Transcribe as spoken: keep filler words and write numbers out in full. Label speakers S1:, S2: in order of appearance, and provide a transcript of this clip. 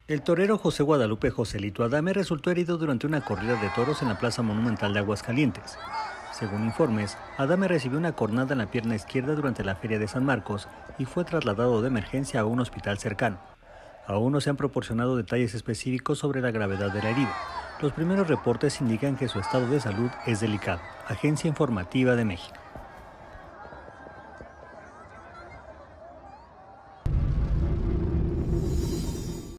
S1: El torero José Guadalupe Joselito Adame resultó herido durante una corrida de toros en la Plaza Monumental de Aguascalientes. Según informes, Adame recibió una cornada en la pierna izquierda durante la Feria de San Marcos y fue trasladado de emergencia a un hospital cercano. Aún no se han proporcionado detalles específicos sobre la gravedad de la herida. Los primeros reportes indican que su estado de salud es delicado. Agencia Informativa de México.